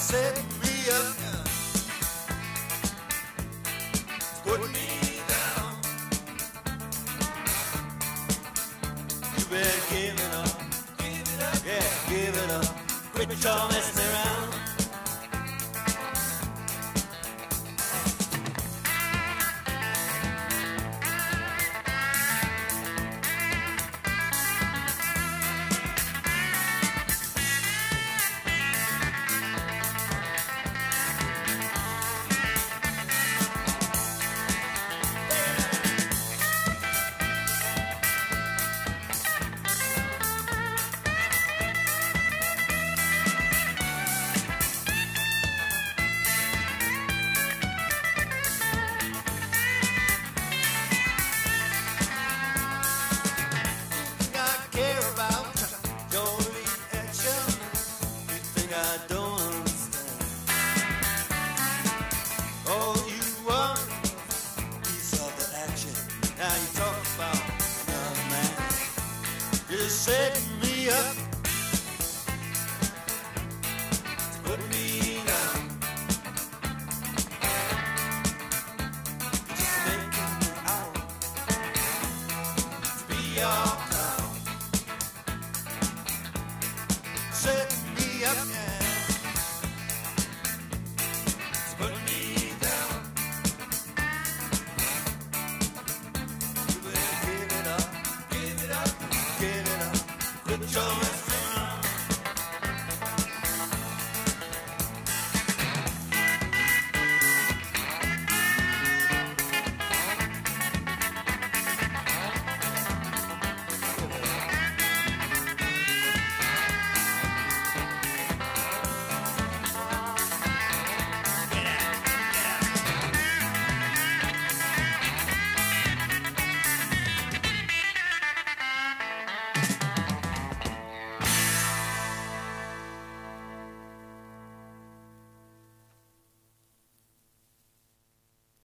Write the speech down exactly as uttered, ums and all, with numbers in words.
set me up, put me down. You've been giving up, giving up, yeah, giving up. Quit your messing around. I don't understand. All you want piece of the action. Now you talk about another man. You're setting me up, put me down. Just making me out to be your clown. Setting me up, yeah.